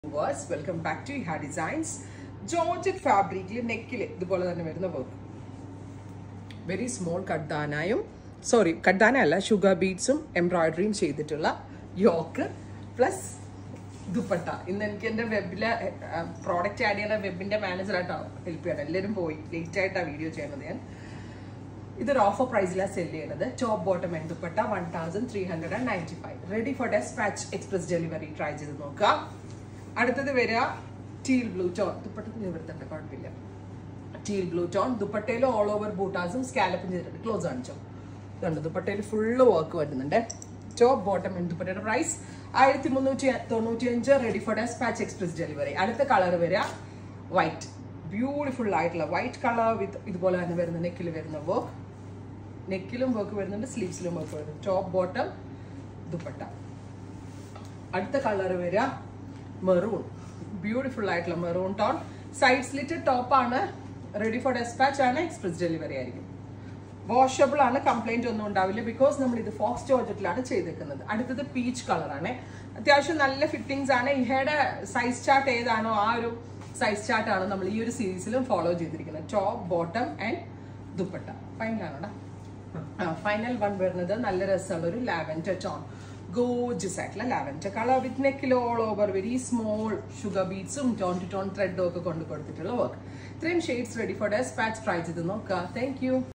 Welcome back to Iha Designs. Georgette fabric neckil idupole thanne varuna work. Very small kaddanayum. Sorry, kaddana alla sugar beads embroidery cheyidittulla yoke plus dupatta. Innu enike ende webile product add cheyana webinde manager aata help cheyana. Ellarum poi late aayita video cheyanadu njan. This is offer price la sell cheyanadu. Top bottom and dupatta 1395. Ready for dispatch express delivery. Try cheyidu nokka. അടുത്തത് വരിക teal blue tone ദുപ്പട്ടത്തിന് ഇവിടുത്തെ കുഴപ്പമില്ല teal blue tone ദുപ്പട്ടയിൽ all over ബൂട്ടാസും സ്കാലപ്പും ചെയ്തിട്ടുണ്ട് close കാണിച്ചോ ഇതുണ്ട് ദുപ്പട്ടയിൽ ഫുള്ള് വർക്ക് വരുന്നുണ്ട് ടോപ്പ് ബോട്ടം ദുപ്പട്ടയുടെ price 1395 ready for dispatch express delivery അടുത്ത കളർ വരിക വൈറ്റ് ബ്യൂട്ടിഫുൾ ആയിട്ടുള്ള വൈറ്റ് കളർ വിത്ത് ഇതുപോലെ തന്നെ വരുന്ന നെക്കിൽ വരുന്ന വർക്ക് നെക്കിലും വർക്ക് വരുന്നുണ്ട് സ്ലീവ്സിലും വർക്ക് വരുന്നുണ്ട് ടോപ്പ് ബോട്ടം ദുപ്പട്ട അടുത്ത കളർ വരിക മെറൂൺ ബ്യൂട്ടിഫുൾ ആയിട്ടുള്ള maroon tone side slit top ആണ് റെഡി ഫോർ ഡെസ്പാച്ച് ആണ് എക്സ്പ്രസ് ഡെലിവറി ആയിരിക്കും വാഷബിൾ ആണ് കംപ്ലൈന്റ് ഒന്നും ഉണ്ടാവില്ല ബിക്കോസ് നമ്മൾ ഇത് ഫോക്സ് ജോർജറ്റിലാണ് ചെയ്തേക്കുന്നത് അടുത്തത് പീച്ച് കളർ ആണ് അത്യാവശ്യം നല്ല ഫിറ്റിംഗ്സ് ആണ് ഇഹയുടെ സൈസ് ചാർട്ട് ഏതാണോ ആ ഒരു സൈസ് ചാർട്ട് ആണ് നമ്മൾ ഈ ഒരു സീരീസിലും ഫോളോ ചെയ്തിരിക്കുന്നത് ടോപ്പ് ബോട്ടം ആൻഡ് ദുപ്പട്ട ഫൈനലാണോടാ ഫൈനൽ വൺ വരുന്നത് നല്ല രസമുള്ള ഒരു ലാവൻഡർ ടോൺ gorgeous ആയിട്ടുള്ള ലാവൻഡർ കളർ വിത്ത് നെക്കിൽ all over very small sugar ബീഡ്സും ടോൺ ടു ടോൺ ത്രെഡും ഒക്കെ കൊണ്ട് കൊടുത്തിട്ടുള്ള വർക്ക് ഇത്രയും shades ready for dispatch try ചെയ്ത് നോക്കുക താങ്ക് യു